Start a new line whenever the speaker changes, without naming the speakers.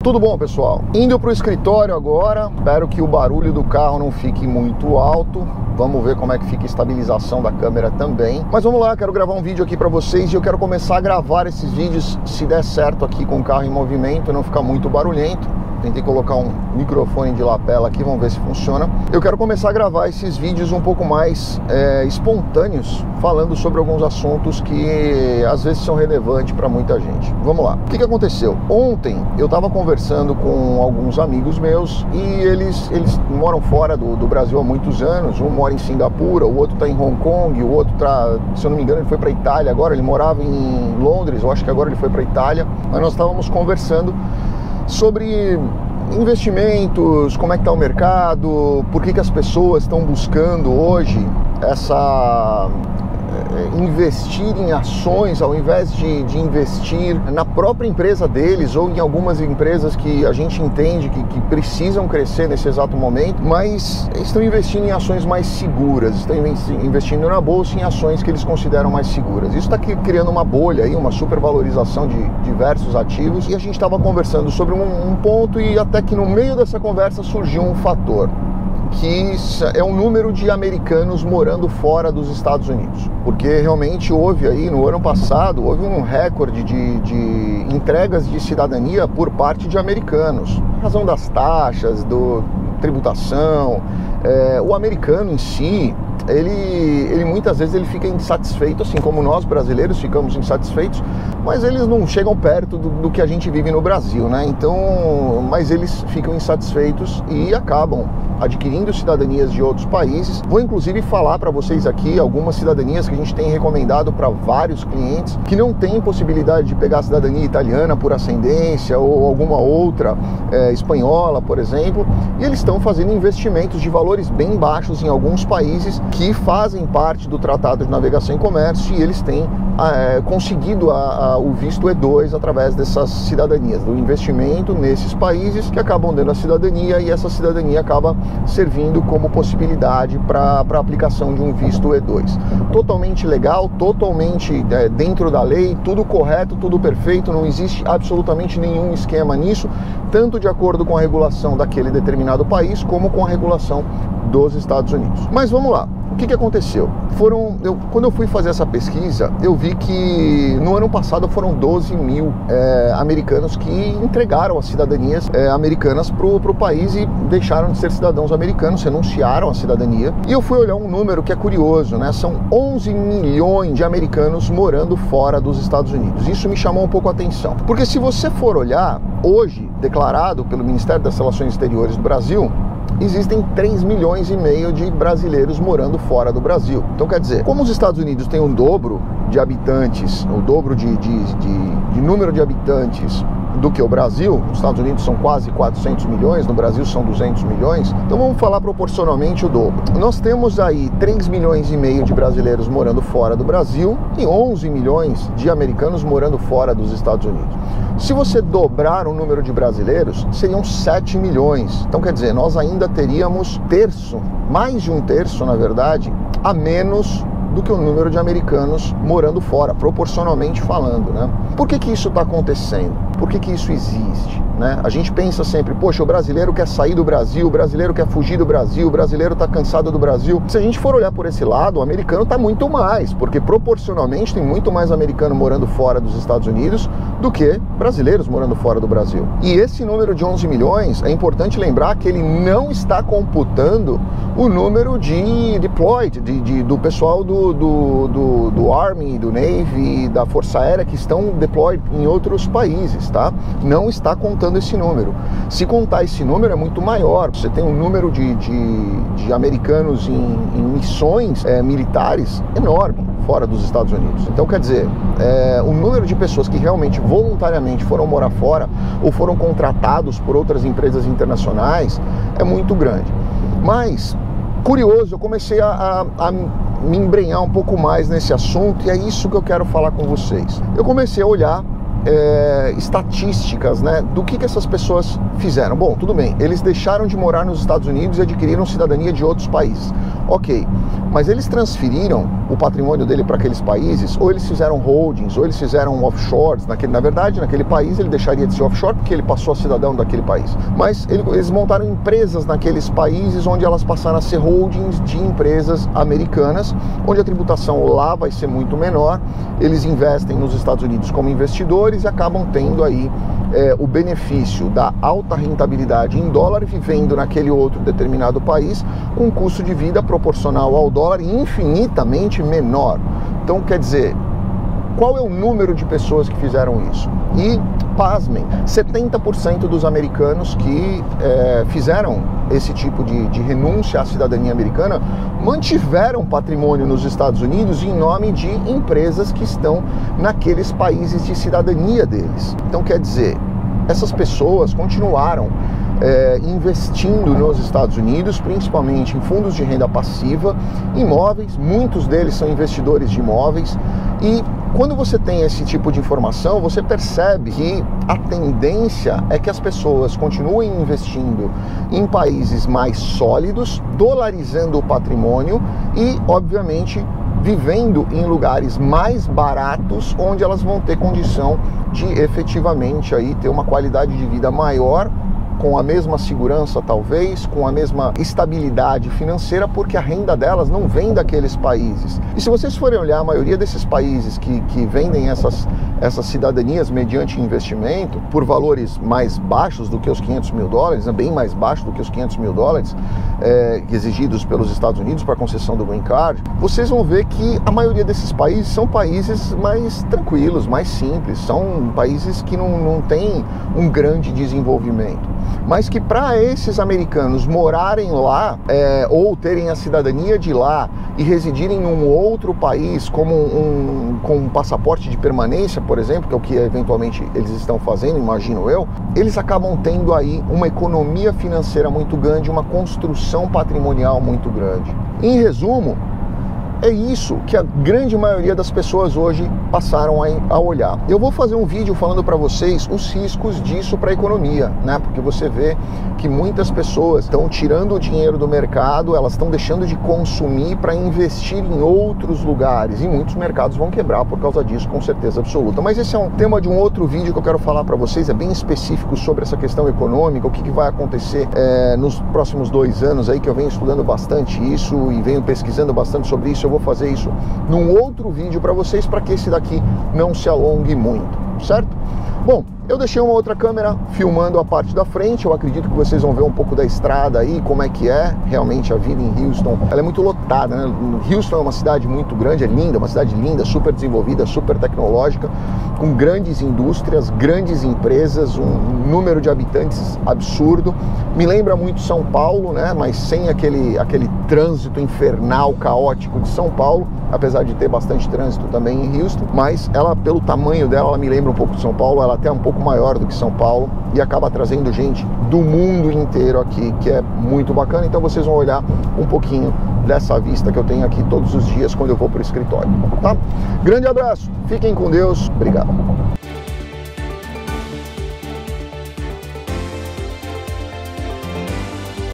Tudo bom, pessoal? Indo para o escritório agora, espero que o barulho do carro não fique muito alto. Vamos ver como é que fica a estabilização da câmera também. Mas vamos lá, quero gravar um vídeo aqui para vocês e eu quero começar a gravar esses vídeos, se der certo aqui com o carro em movimento e não ficar muito barulhento. Tentei colocar um microfone de lapela aqui, vamos ver se funciona. Eu quero começar a gravar esses vídeos um pouco mais espontâneos, falando sobre alguns assuntos que às vezes são relevantes para muita gente. Vamos lá. O que aconteceu? Ontem eu estava conversando com alguns amigos meus e eles moram fora do Brasil há muitos anos. Um mora em Singapura, o outro está em Hong Kong, o outro está, se eu não me engano, ele foi para a Itália agora. Ele morava em Londres, eu acho que agora ele foi para a Itália. Mas nós estávamos conversando sobre investimentos, como é que está o mercado, por que as pessoas estão buscando hoje investir em ações ao invés de investir na própria empresa deles ou em algumas empresas que a gente entende que precisam crescer nesse exato momento, mas estão investindo em ações mais seguras, estão investindo na bolsa em ações que eles consideram mais seguras. Isso está criando uma bolha aí, uma supervalorização de diversos ativos, e a gente estava conversando sobre um ponto e até que no meio dessa conversa surgiu um fator, que é o número de americanos morando fora dos Estados Unidos. Porque realmente houve aí, no ano passado, houve um recorde de entregas de cidadania por parte de americanos. Em razão das taxas, tributação, o americano em si, ele muitas vezes ele fica insatisfeito, assim como nós brasileiros ficamos insatisfeitos, mas eles não chegam perto do que a gente vive no Brasil, né? Então, mas eles ficam insatisfeitos e acabam adquirindo cidadanias de outros países. Vou inclusive falar para vocês aqui algumas cidadanias que a gente tem recomendado para vários clientes que não têm possibilidade de pegar a cidadania italiana por ascendência ou alguma outra espanhola, por exemplo, e eles estão fazendo investimentos de valores bem baixos em alguns países que fazem parte do Tratado de Navegação e Comércio, e eles têm conseguido o visto E2 através dessas cidadanias, do investimento nesses países que acabam dando a cidadania, e essa cidadania acaba servindo como possibilidade para a aplicação de um visto E2. Totalmente legal, totalmente dentro da lei, tudo correto, tudo perfeito, não existe absolutamente nenhum esquema nisso, tanto de acordo com a regulação daquele determinado país, como com a regulação dos Estados Unidos. Mas vamos lá. O que aconteceu? Quando eu fui fazer essa pesquisa, eu vi que no ano passado foram 12 mil americanos que entregaram as cidadanias americanas para o país e deixaram de ser cidadãos americanos, renunciaram à cidadania. E eu fui olhar um número que é curioso, né? São 11 milhões de americanos morando fora dos Estados Unidos. Isso me chamou um pouco a atenção, porque se você for olhar, hoje, declarado pelo Ministério das Relações Exteriores do Brasil, existem 3 milhões e meio de brasileiros morando fora do Brasil. Então, quer dizer, como os Estados Unidos têm o dobro de habitantes, o dobro de número de habitantes do que o Brasil, nos Estados Unidos são quase 400 milhões, no Brasil são 200 milhões, então vamos falar proporcionalmente o dobro. Nós temos aí 3 milhões e meio de brasileiros morando fora do Brasil e 11 milhões de americanos morando fora dos Estados Unidos. Se você dobrar o número de brasileiros, seriam 7 milhões. Então, quer dizer, nós ainda teríamos mais de um terço, na verdade, a menos do que o número de americanos morando fora, proporcionalmente falando, né? Por que isso está acontecendo? Por que isso existe, né? A gente pensa sempre, poxa, o brasileiro quer sair do Brasil, o brasileiro quer fugir do Brasil, o brasileiro está cansado do Brasil. Se a gente for olhar por esse lado, o americano está muito mais, porque proporcionalmente tem muito mais americano morando fora dos Estados Unidos do que brasileiros morando fora do Brasil. E esse número de 11 milhões, é importante lembrar que ele não está computando o número de deployed, do pessoal do Army, do Navy, da Força Aérea que estão deployed em outros países, tá? Não está contando esse número. Se contar esse número é muito maior. Você tem um número de americanos em missões militares enorme fora dos Estados Unidos. Então, quer dizer, o número de pessoas que realmente voluntariamente foram morar fora ou foram contratados por outras empresas internacionais é muito grande. Mas, curioso, eu comecei a me embrenhar um pouco mais nesse assunto, e é isso que eu quero falar com vocês. Eu comecei a olhar estatísticas, né, do que essas pessoas fizeram. Bom, tudo bem, eles deixaram de morar nos Estados Unidos e adquiriram cidadania de outros países. Ok, mas eles transferiram o patrimônio dele para aqueles países, ou eles fizeram holdings, ou eles fizeram offshores. Na verdade, naquele país ele deixaria de ser offshore porque ele passou a cidadão daquele país. Mas eles montaram empresas naqueles países onde elas passaram a ser holdings de empresas americanas, onde a tributação lá vai ser muito menor. Eles investem nos Estados Unidos como investidores e acabam tendo aí o benefício da alta rentabilidade em dólar, vivendo naquele outro determinado país com um custo de vida proporcional ao dólar infinitamente menor. Então, quer dizer, qual é o número de pessoas que fizeram isso? E, pasmem, 70% dos americanos que fizeram esse tipo de renúncia à cidadania americana mantiveram patrimônio nos Estados Unidos em nome de empresas que estão naqueles países de cidadania deles. Então, quer dizer, essas pessoas continuaram investindo nos Estados Unidos, principalmente em fundos de renda passiva, imóveis. Muitos deles são investidores de imóveis. E quando você tem esse tipo de informação, você percebe que a tendência é que as pessoas continuem investindo em países mais sólidos, dolarizando o patrimônio e, obviamente, vivendo em lugares mais baratos, onde elas vão ter condição de efetivamente aí ter uma qualidade de vida maior, com a mesma segurança talvez, com a mesma estabilidade financeira, porque a renda delas não vem daqueles países. E se vocês forem olhar, a maioria desses países que vendem essas cidadanias mediante investimento por valores mais baixos do que os 500 mil dólares, bem mais baixos do que os 500 mil dólares exigidos pelos Estados Unidos para a concessão do Green Card, vocês vão ver que a maioria desses países são países mais tranquilos, mais simples, são países que não têm um grande desenvolvimento. Mas que para esses americanos morarem lá ou terem a cidadania de lá e residirem em um outro país com um passaporte de permanência, por exemplo, que é o que eventualmente eles estão fazendo, imagino eu, eles acabam tendo aí uma economia financeira muito grande, uma construção patrimonial muito grande. Em resumo, é isso que a grande maioria das pessoas hoje passaram a olhar. Eu vou fazer um vídeo falando para vocês os riscos disso para a economia, né? Porque você vê que muitas pessoas estão tirando o dinheiro do mercado, elas estão deixando de consumir para investir em outros lugares, e muitos mercados vão quebrar por causa disso, com certeza absoluta. Mas esse é um tema de um outro vídeo que eu quero falar para vocês, é bem específico sobre essa questão econômica, o que vai acontecer nos próximos 2 anos aí, que eu venho estudando bastante isso e venho pesquisando bastante sobre isso. Eu vou fazer isso num outro vídeo para vocês, para que esse daqui não se alongue muito, certo? Bom, eu deixei uma outra câmera filmando a parte da frente. Eu acredito que vocês vão ver um pouco da estrada aí, como é que é realmente a vida em Houston. Ela é muito lotada, né? Houston é uma cidade muito grande, é linda, uma cidade linda, super desenvolvida, super tecnológica, com grandes indústrias, grandes empresas, um número de habitantes absurdo. Me lembra muito São Paulo, né? Mas sem aquele trânsito infernal, caótico de São Paulo, apesar de ter bastante trânsito também em Houston. Mas ela, pelo tamanho dela, ela me lembra um pouco de São Paulo. Ela até é um pouco maior do que São Paulo e acaba trazendo gente do mundo inteiro aqui, que é muito bacana. Então vocês vão olhar um pouquinho dessa vista que eu tenho aqui todos os dias quando eu vou para o escritório, tá? Grande abraço, fiquem com Deus, obrigado.